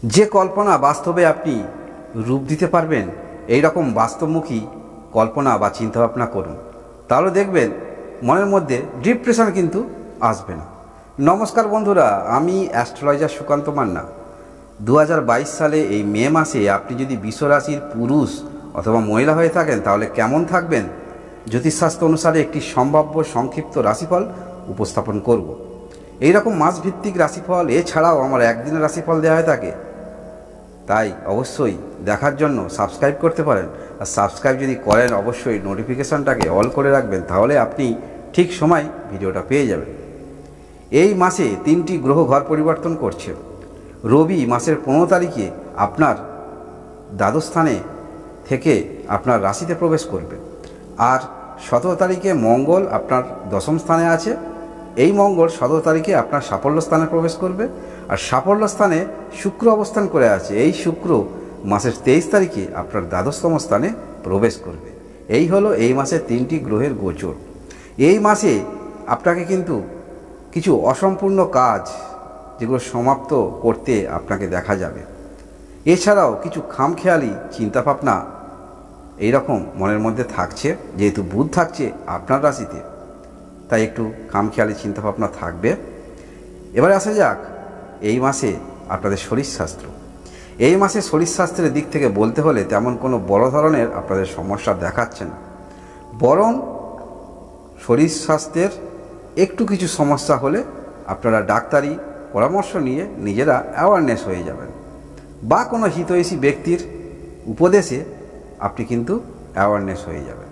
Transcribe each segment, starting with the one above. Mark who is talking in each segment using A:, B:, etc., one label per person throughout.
A: যে কল্পনা বাস্তবে আপনি রূপ দিতে পারবেন, এই রকম বাস্তবমুখী কল্পনা বা চিন্তাভাবনা করুন, তাহলে দেখবেন মনের মধ্যে ডিপ্রেশন কিন্তু আসবে না। নমস্কার বন্ধুরা, আমি অ্যাস্ট্রোলজার সুকান্ত মান্না। 2022 সালে এই মে মাসে আপনি যদি বিশ্বরাশির পুরুষ অথবা মহিলা হয়ে থাকেন তাহলে কেমন থাকবেন, জ্যোতিষশাস্ত্র অনুসারে একটি সম্ভাব্য সংক্ষিপ্ত রাশিফল উপস্থাপন করব। এই রকম মাসভিত্তিক রাশিফল এছাড়াও আমার একদিনের রাশিফল দেওয়া হয়ে থাকে, তাই অবশ্যই দেখার জন্য সাবস্ক্রাইব করতে পারেন। আর সাবস্ক্রাইব যদি করেন অবশ্যই নোটিফিকেশানটাকে অল করে রাখবেন, তাহলে আপনি ঠিক সময় ভিডিওটা পেয়ে যাবেন। এই মাসে 3টি গ্রহ ঘর পরিবর্তন করছে। রবি মাসের 15 তারিখে আপনার দ্বাদশ স্থানে থেকে আপনার রাশিতে প্রবেশ করবে, আর 17 তারিখে মঙ্গল আপনার দশম স্থানে আছে। এই মঙ্গল 17 তারিখে আপনার সাফল্য স্থানে প্রবেশ করবে, আর সাফল্য স্থানে শুক্র অবস্থান করে আছে। এই শুক্র মাসের 23 তারিখে আপনার দ্বাদশতম স্থানে প্রবেশ করবে। এই হলো এই মাসে 3টি গ্রহের গোচর। এই মাসে আপনাকে কিন্তু কিছু অসম্পূর্ণ কাজ যেগুলো সমাপ্ত করতে আপনাকে দেখা যাবে। এছাড়াও কিছু খামখেয়ালি চিন্তাভাবনা এইরকম মনের মধ্যে থাকছে, যেহেতু বুধ থাকছে আপনার রাশিতে, তাই একটু খামখেয়ালি চিন্তাভাবনা থাকবে। এবারে আসা যাক এই মাসে আপনাদের শরীরস্বাস্থ্য। এই মাসে শরীরস্বাস্থ্যের দিক থেকে বলতে হলে তেমন কোনো বড় ধরনের আপনাদের সমস্যা দেখাচ্ছে না, বরং শরীর স্বাস্থ্যের একটু কিছু সমস্যা হলে আপনারা ডাক্তারি পরামর্শ নিয়ে নিজেরা অ্যাওয়ারনেস হয়ে যাবেন, বা কোনো হিতৈষী ব্যক্তির উপদেশে আপনি কিন্তু অ্যাওয়ারনেস হয়ে যাবেন।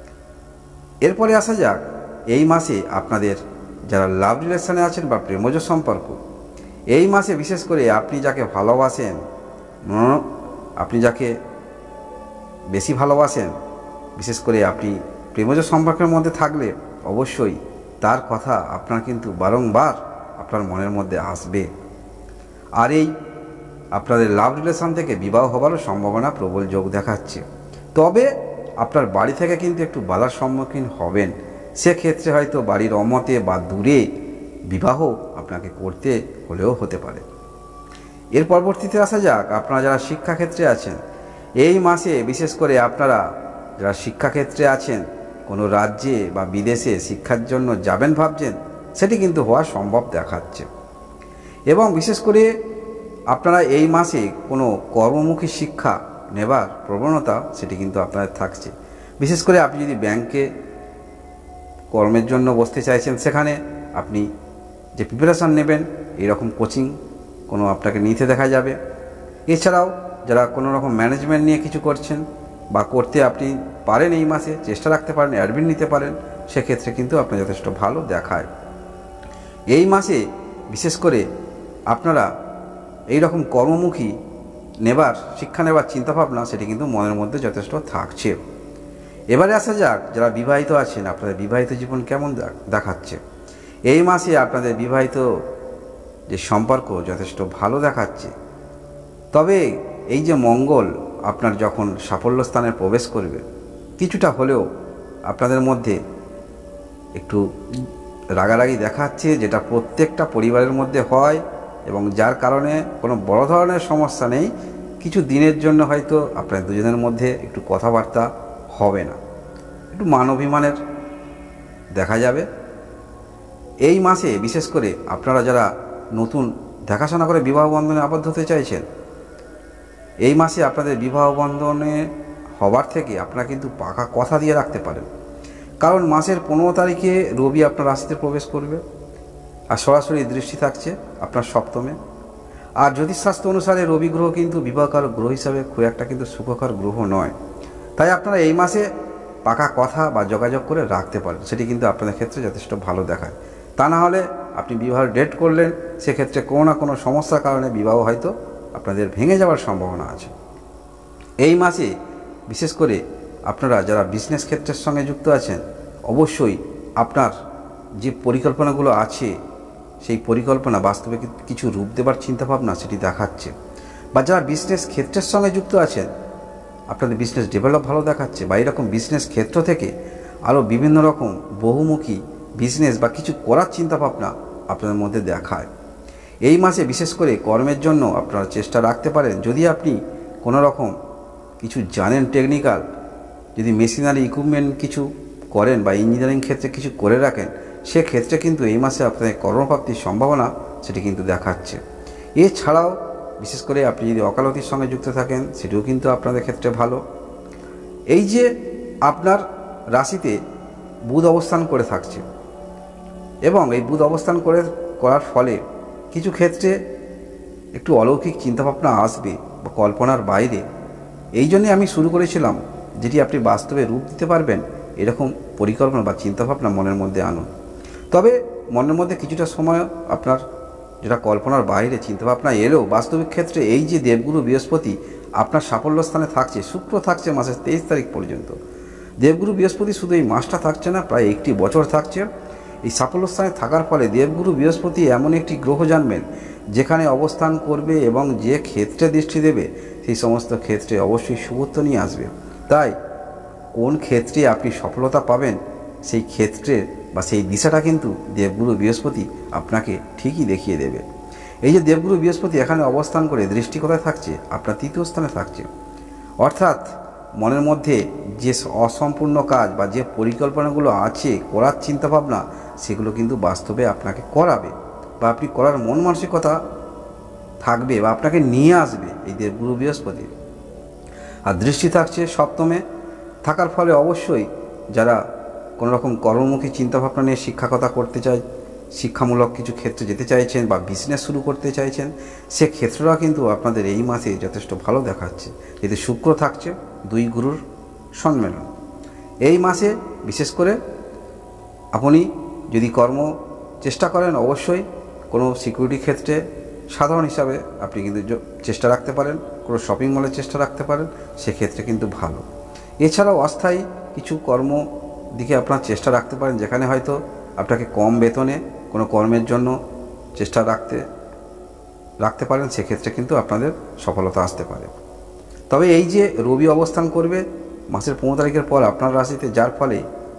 A: এরপরে আসা যাক এই মাসে আপনাদের যারা লাভ রিলেশনে আছেন বা প্রেমজ সম্পর্ক, এই মাসে বিশেষ করে আপনি যাকে ভালোবাসেন, আপনি যাকে বেশি ভালোবাসেন, বিশেষ করে আপনি প্রেমজ সম্পর্কের মধ্যে থাকলে অবশ্যই তার কথা আপনার কিন্তু বারংবার আপনার মনের মধ্যে আসবে। আর এই আপনাদের লাভ রিলেশন থেকে বিবাহ হবারও সম্ভাবনা প্রবল যোগ দেখাচ্ছে। তবে আপনার বাড়ি থেকে কিন্তু একটু বাধার সম্মুখীন হবেন, সেক্ষেত্রে হয়তো বাড়ির অমতে বা দূরে বিবাহ আপনাকে করতে হলেও হতে পারে। এর পরবর্তীতে আসা যাক আপনারা যারা শিক্ষাক্ষেত্রে আছেন। এই মাসে বিশেষ করে আপনারা যারা শিক্ষাক্ষেত্রে আছেন, কোনো রাজ্যে বা বিদেশে শিক্ষার জন্য যাবেন ভাবছেন, সেটি কিন্তু হওয়া সম্ভব দেখাচ্ছে। এবং বিশেষ করে আপনারা এই মাসে কোনো কর্মমুখী শিক্ষা নেবার প্রবণতা সেটি কিন্তু আপনাদের থাকছে। বিশেষ করে আপনি যদি ব্যাংকে কর্মের জন্য বসতে চাইছেন, সেখানে আপনি যে প্রিপারেশান নেবেন এরকম কোচিং কোনো আপনাকে নিতে দেখা যাবে। এছাড়াও যারা কোনো রকম ম্যানেজমেন্ট নিয়ে কিছু করছেন বা করতে আপনি পারেন, এই মাসে চেষ্টা রাখতে পারেন, অ্যাডমিন নিতে পারেন, সেক্ষেত্রে কিন্তু আপনার যথেষ্ট ভালো দেখায়। এই মাসে বিশেষ করে আপনারা এই রকম কর্মমুখী শিক্ষা নেবার চিন্তাভাবনা সেটি কিন্তু মনের মধ্যে যথেষ্ট থাকছে। এবারে আসা যাক যারা বিবাহিত আছেন, আপনাদের বিবাহিত জীবন কেমন দেখাচ্ছে। এই মাসে আপনাদের বিবাহিত যে সম্পর্ক যথেষ্ট ভালো দেখাচ্ছে। তবে এই যে মঙ্গল আপনার যখন সাফল্য স্থানে প্রবেশ করবে, কিছুটা হলেও আপনাদের মধ্যে একটু রাগারাগি দেখাচ্ছে, যেটা প্রত্যেকটা পরিবারের মধ্যে হয়, এবং যার কারণে কোনো বড় ধরনের সমস্যা নেই। কিছু দিনের জন্য হয়তো আপনাদের দুজনের মধ্যে একটু কথাবার্তা হবে না, একটু মান অভিমানের দেখা যাবে। এই মাসে বিশেষ করে আপনারা যারা নতুন দেখাশোনা করে বিবাহ বন্ধনে আবদ্ধ হতে চাইছেন, এই মাসে আপনাদের বিবাহ বন্ধনে হবার থেকে আপনারা কিন্তু পাকা কথা দিয়ে রাখতে পারেন। কারণ মাসের 15 তারিখে রবি আপনার রাশিতে প্রবেশ করবে, আর সরাসরি দৃষ্টি থাকছে আপনার সপ্তমে। আর জ্যোতিষশাস্ত্র অনুসারে রবি গ্রহ কিন্তু বিবাহকার গ্রহ হিসাবে খুব একটা কিন্তু সুখকর গ্রহ নয়। তাই আপনারা এই মাসে পাকা কথা বা যোগাযোগ করে রাখতে পারেন, সেটি কিন্তু আপনাদের ক্ষেত্রে যথেষ্ট ভালো দেখায়। তা না হলে আপনি বিবাহের ডেট করলেন, সেক্ষেত্রে কোনো না কোনো সমস্যার কারণে বিবাহ হয়তো আপনাদের ভেঙে যাওয়ার সম্ভাবনা আছে। এই মাসে বিশেষ করে আপনারা যারা বিজনেস ক্ষেত্রের সঙ্গে যুক্ত আছেন, অবশ্যই আপনার যে পরিকল্পনাগুলো আছে সেই পরিকল্পনা বাস্তবে কিছু রূপ দেবার চিন্তাভাবনা সেটি দেখাচ্ছে। বা যারা বিজনেস ক্ষেত্রের সঙ্গে যুক্ত আছেন, আপনাদের বিজনেস ডেভেলপ ভালো দেখাচ্ছে, বা এরকম বিজনেস ক্ষেত্র থেকে আরও বিভিন্ন রকম বহুমুখী বিজনেস বা কিছু করার চিন্তাভাবনা আপনাদের মধ্যে দেখায়। এই মাসে বিশেষ করে কর্মের জন্য আপনারা চেষ্টা রাখতে পারেন। যদি আপনি কোনো রকম কিছু জানেন, টেকনিক্যাল, যদি মেশিনারি ইকুইপমেন্ট কিছু করেন বা ইঞ্জিনিয়ারিং ক্ষেত্রে কিছু করে রাখেন, সেক্ষেত্রে কিন্তু এই মাসে আপনাদের কর্মপ্রাপ্তির সম্ভাবনা সেটি কিন্তু দেখাচ্ছে। এছাড়াও বিশেষ করে আপনি যদি ওকালতির সঙ্গে যুক্ত থাকেন, সেটিও কিন্তু আপনাদের ক্ষেত্রে ভালো। এই যে আপনার রাশিতে বুধ অবস্থান করে থাকছে এবং এই বুধ অবস্থান করার ফলে কিছু ক্ষেত্রে একটু অলৌকিক চিন্তাভাবনা আসবে বা কল্পনার বাইরে। এই জন্যে আমি শুরু করেছিলাম, যেটি আপনি বাস্তবে রূপ দিতে পারবেন এরকম পরিকল্পনা বা চিন্তাভাবনা মনের মধ্যে আনুন। তবে মনের মধ্যে কিছুটা সময় আপনার যেটা কল্পনার বাইরে চিন্তাভাবনা এলেও বাস্তবিক ক্ষেত্রে এই যে দেবগুরু বৃহস্পতি আপনার সাফল্য স্থানে থাকছে, শুক্র থাকছে মাসের 23 তারিখ পর্যন্ত। দেবগুরু বৃহস্পতি শুধু এই মাসটা থাকছে না, প্রায় 1 বছর থাকছে। এই সাফল্য স্থানে থাকার ফলে দেবগুরু বৃহস্পতি এমন একটি গ্রহ জানবেন যেখানে অবস্থান করবে এবং যে ক্ষেত্রে দৃষ্টি দেবে সেই সমস্ত ক্ষেত্রে অবশ্যই শুভত্ব নিয়ে আসবে। তাই কোন ক্ষেত্রে আপনি সফলতা পাবেন সেই ক্ষেত্রে বা সেই দিশাটা কিন্তু দেবগুরু বৃহস্পতি আপনাকে ঠিকই দেখিয়ে দেবে। এই যে দেবগুরু বৃহস্পতি এখানে অবস্থান করে দৃষ্টি কোথায় থাকছে? আপনার 3য় স্থানে থাকছে। অর্থাৎ মনের মধ্যে যে অসম্পূর্ণ কাজ বা যে পরিকল্পনাগুলো আছে, করার চিন্তাভাবনা, সেগুলো কিন্তু বাস্তবে আপনাকে করাবে বা আপনি করার মন মানসিকতা থাকবে বা আপনাকে নিয়ে আসবে এই দেবগুরু বৃহস্পতি। আর দৃষ্টি থাকছে 7মে থাকার ফলে অবশ্যই যারা কোনো রকম কর্মমুখী চিন্তাভাবনা নিয়ে শিক্ষকতা করতে চায়, শিক্ষামূলক কিছু ক্ষেত্রে যেতে চাইছেন বা বিজনেস শুরু করতে চাইছেন, সে ক্ষেত্রটা কিন্তু আপনাদের এই মাসে যথেষ্ট ভালো দেখাচ্ছে। এতে শুক্র থাকছে, 2 গুরুর সম্মেলন। এই মাসে বিশেষ করে আপনি যদি কর্ম চেষ্টা করেন, অবশ্যই কোনো সিকিউরিটি ক্ষেত্রে সাধারণ হিসাবে আপনি কিন্তু চেষ্টা রাখতে পারেন, কোনো শপিং মলের চেষ্টা রাখতে পারেন, সেক্ষেত্রে কিন্তু ভালো। এছাড়াও অস্থায়ী কিছু কর্ম দিকে আপনার চেষ্টা রাখতে পারেন, যেখানে হয়তো আপনাকে কম বেতনে কোনো কর্মের জন্য চেষ্টা রাখতে পারেন, সেক্ষেত্রে কিন্তু আপনাদের সফলতা আসতে পারে। তবে এই যে রবি অবস্থান করবে মাসের 15 তারিখের পর আপনার রাশিতে, যার ফলে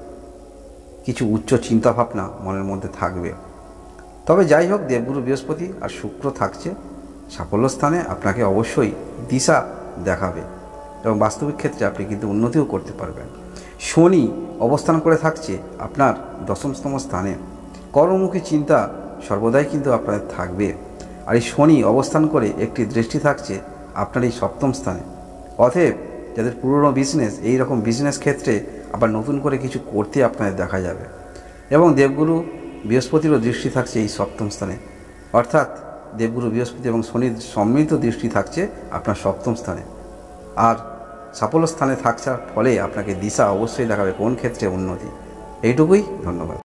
A: কিছু উচ্চ চিন্তাভাবনা মনের মধ্যে থাকবে। তবে যাই হোক, দেবগুরু বৃহস্পতি আর শুক্র থাকছে সাফল্য স্থানে, আপনাকে অবশ্যই দিশা দেখাবে এবং বাস্তবিক ক্ষেত্রে আপনি কিন্তু উন্নতিও করতে পারবেন। শনি অবস্থান করে থাকছে আপনার 10তম স্থানে। কর্মমুখী চিন্তা সর্বদাই কিন্তু আপনাদের থাকবে। আর এই শনি অবস্থান করে একটি দৃষ্টি থাকছে আপনার এই 7ম স্থানে। অতএব যাদের পুরনো বিজনেস, এই রকম বিজনেস ক্ষেত্রে আবার নতুন করে কিছু করতে আপনাদের দেখা যাবে। এবং দেবগুরু বৃহস্পতিরও দৃষ্টি থাকছে এই 7ম স্থানে, অর্থাৎ দেবগুরু বৃহস্পতি এবং শনির সম্মিলিত দৃষ্টি থাকছে আপনার 7ম স্থানে। আর সাফল্য স্থানে থাকার ফলে আপনাকে দিশা অবশ্যই দেখাবে কোন ক্ষেত্রে উন্নতি। এইটুকুই, ধন্যবাদ।